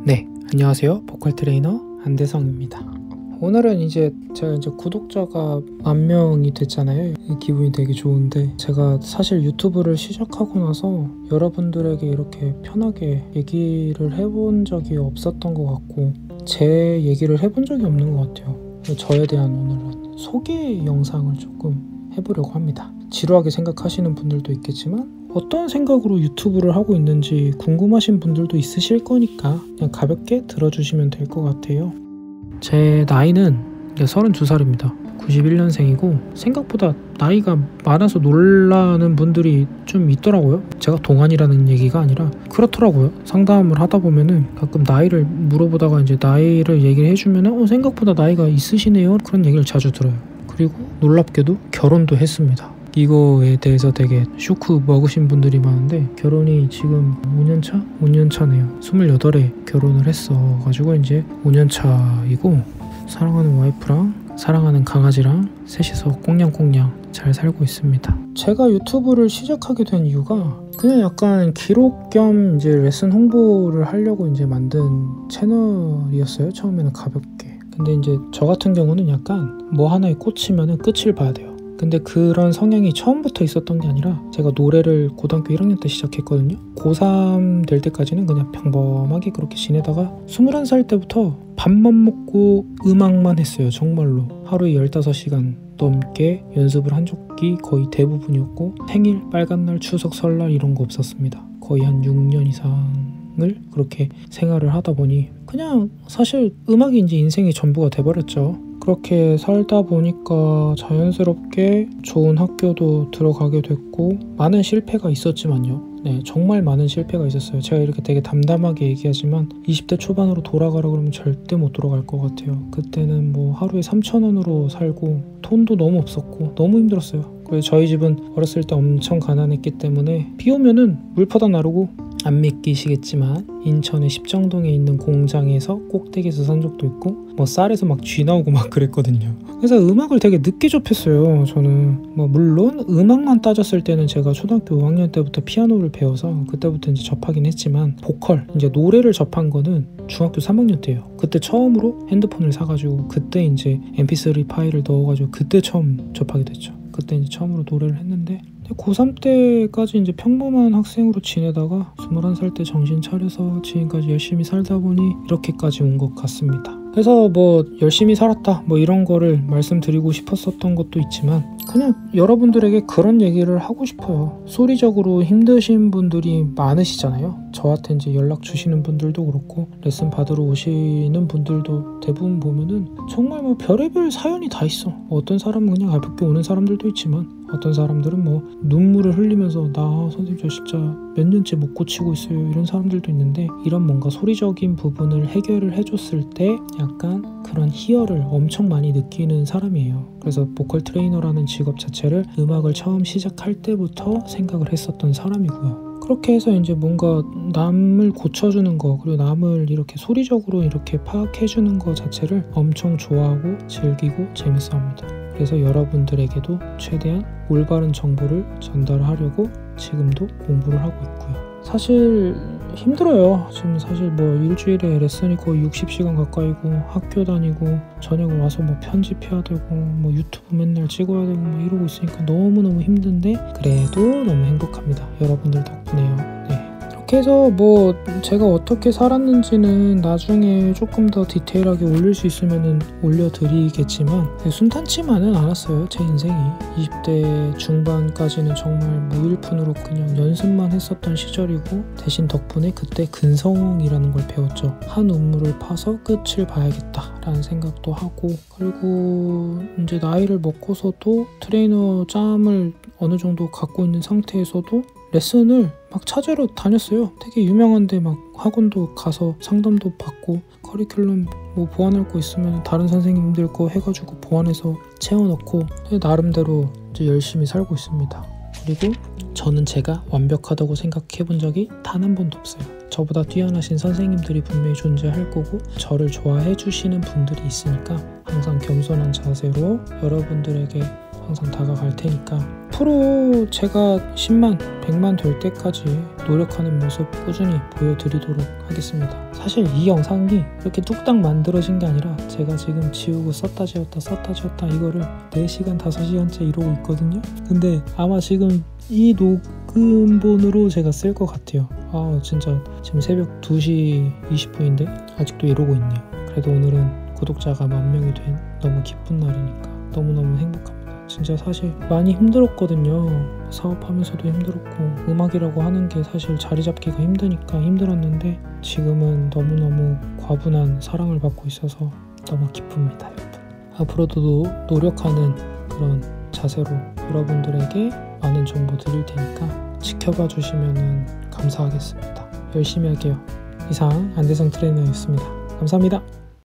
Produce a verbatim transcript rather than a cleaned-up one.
네, 안녕하세요. 보컬 트레이너 안대성입니다. 오늘은 이제 제가 이제 구독자가 만 명이 됐잖아요. 기분이 되게 좋은데, 제가 사실 유튜브를 시작하고 나서 여러분들에게 이렇게 편하게 얘기를 해본 적이 없었던 것 같고, 제 얘기를 해본 적이 없는 것 같아요. 저에 대한 오늘은 소개 영상을 조금 해보려고 합니다. 지루하게 생각하시는 분들도 있겠지만 어떤 생각으로 유튜브를 하고 있는지 궁금하신 분들도 있으실 거니까 그냥 가볍게 들어주시면 될 것 같아요. 제 나이는 서른두 살입니다. 구십일 년생이고 생각보다 나이가 많아서 놀라는 분들이 좀 있더라고요. 제가 동안이라는 얘기가 아니라 그렇더라고요. 상담을 하다 보면은 가끔 나이를 물어보다가 이제 나이를 얘기를 해주면은 어, 생각보다 나이가 있으시네요, 그런 얘기를 자주 들어요. 그리고 놀랍게도 결혼도 했습니다. 이거에 대해서 되게 쇼크 먹으신 분들이 많은데, 결혼이 지금 오 년 차? 오 년 차네요. 스물여덟에 결혼을 했어 가지고 이제 오 년 차이고, 사랑하는 와이프랑 사랑하는 강아지랑 셋이서 꽁냥꽁냥 잘 살고 있습니다. 제가 유튜브를 시작하게 된 이유가 그냥 약간 기록 겸 이제 레슨 홍보를 하려고 이제 만든 채널이었어요. 처음에는 가볍게. 근데 이제 저 같은 경우는 약간 뭐 하나에 꽂히면은 끝을 봐야 돼요. 근데 그런 성향이 처음부터 있었던 게 아니라, 제가 노래를 고등학교 일 학년 때 시작했거든요. 고삼 될 때까지는 그냥 평범하게 그렇게 지내다가 스물한 살 때부터 밥만 먹고 음악만 했어요. 정말로 하루에 열다섯 시간 넘게 연습을 한 적이 거의 대부분이었고, 생일, 빨간날, 추석, 설날 이런 거 없었습니다. 거의 한 육 년 이상을 그렇게 생활을 하다 보니 그냥 사실 음악이 이제 인생의 전부가 돼버렸죠. 그렇게 살다 보니까 자연스럽게 좋은 학교도 들어가게 됐고, 많은 실패가 있었지만요. 네, 정말 많은 실패가 있었어요. 제가 이렇게 되게 담담하게 얘기하지만 이십 대 초반으로 돌아가라 그러면 절대 못 돌아갈 것 같아요. 그때는 뭐 하루에 삼천 원으로 살고 돈도 너무 없었고 너무 힘들었어요. 그래서 저희 집은 어렸을 때 엄청 가난했기 때문에 비 오면은 물퍼다 나르고, 안 믿기시겠지만 인천의 십정동에 있는 공장에서 꼭대기에서 산 적도 있고, 뭐 쌀에서 막 쥐 나오고 막 그랬거든요. 그래서 음악을 되게 늦게 접했어요. 저는 뭐 물론 음악만 따졌을 때는 제가 초등학교 오 학년 때부터 피아노를 배워서 그때부터 이제 접하긴 했지만, 보컬 이제 노래를 접한 거는 중학교 삼 학년 때예요. 그때 처음으로 핸드폰을 사가지고 그때 이제 엠피쓰리 파일을 넣어가지고 그때 처음 접하게 됐죠. 그때 이제 처음으로 노래를 했는데, 고삼 때까지 이제 평범한 학생으로 지내다가 스물한 살 때 정신 차려서 지금까지 열심히 살다 보니 이렇게까지 온 것 같습니다. 그래서 뭐 열심히 살았다 뭐 이런 거를 말씀드리고 싶었었던 것도 있지만, 그냥 여러분들에게 그런 얘기를 하고 싶어요. 소리적으로 힘드신 분들이 많으시잖아요. 저한테 이제 연락 주시는 분들도 그렇고 레슨 받으러 오시는 분들도 대부분 보면은 정말 뭐 별의별 사연이 다 있어. 어떤 사람은 그냥 가볍게 오는 사람들도 있지만, 어떤 사람들은 뭐 눈물을 흘리면서 나 선생님 저 진짜 몇 년째 못 고치고 있어요 이런 사람들도 있는데, 이런 뭔가 소리적인 부분을 해결을 해줬을 때 약간 그런 희열을 엄청 많이 느끼는 사람이에요. 그래서 보컬 트레이너라는 직업 자체를 음악을 처음 시작할 때부터 생각을 했었던 사람이고요. 그렇게 해서 이제 뭔가 남을 고쳐주는 거, 그리고 남을 이렇게 소리적으로 이렇게 파악해주는 거 자체를 엄청 좋아하고 즐기고 재밌어 합니다. 그래서 여러분들에게도 최대한 올바른 정보를 전달하려고 지금도 공부를 하고 있고요. 사실 힘들어요. 지금 사실 뭐 일주일에 레슨이 거의 육십 시간 가까이고, 학교 다니고 저녁 와서 뭐 편집해야 되고 뭐 유튜브 맨날 찍어야 되고 뭐 이러고 있으니까 너무너무 힘든데, 그래도 너무 행복합니다. 여러분들 덕분에요. 네. 이렇게 해서 뭐 제가 어떻게 살았는지는 나중에 조금 더 디테일하게 올릴 수 있으면 올려드리겠지만, 순탄치만은 않았어요. 제 인생이 이십 대 중반까지는 정말 무일푼으로 그냥 연습만 했었던 시절이고, 대신 덕분에 그때 근성이라는 걸 배웠죠. 한 우물을 파서 끝을 봐야겠다 라는 생각도 하고, 그리고 이제 나이를 먹고서도 트레이너 짬을 어느 정도 갖고 있는 상태에서도 레슨을 막 찾으러 다녔어요. 되게 유명한데 막 학원도 가서 상담도 받고, 커리큘럼 뭐 보완할 거 있으면 다른 선생님들 거 해가지고 보완해서 채워넣고, 나름대로 이제 열심히 살고 있습니다. 그리고 저는 제가 완벽하다고 생각해 본 적이 단 한 번도 없어요. 저보다 뛰어나신 선생님들이 분명히 존재할 거고, 저를 좋아해 주시는 분들이 있으니까 항상 겸손한 자세로 여러분들에게 항상 다가갈 테니까 앞으로 제가 십만, 백만 될 때까지 노력하는 모습 꾸준히 보여드리도록 하겠습니다. 사실 이 영상이 이렇게 뚝딱 만들어진 게 아니라 제가 지금 지우고 썼다 지웠다 썼다 지웠다 이거를 네 시간, 다섯 시간째 이러고 있거든요. 근데 아마 지금 이 녹음본으로 제가 쓸 것 같아요. 아 진짜 지금 새벽 두 시 이십 분인데 아직도 이러고 있네요. 그래도 오늘은 구독자가 만 명이 된 너무 기쁜 날이니까 너무너무 행복합니다. 진짜 사실 많이 힘들었거든요. 사업하면서도 힘들었고 음악이라고 하는 게 사실 자리 잡기가 힘드니까 힘들었는데 지금은 너무너무 과분한 사랑을 받고 있어서 너무 기쁩니다. 여러분 앞으로도 노력하는 그런 자세로 여러분들에게 많은 정보 드릴 테니까 지켜봐 주시면 감사하겠습니다. 열심히 할게요. 이상 안대성 트레이너였습니다. 감사합니다.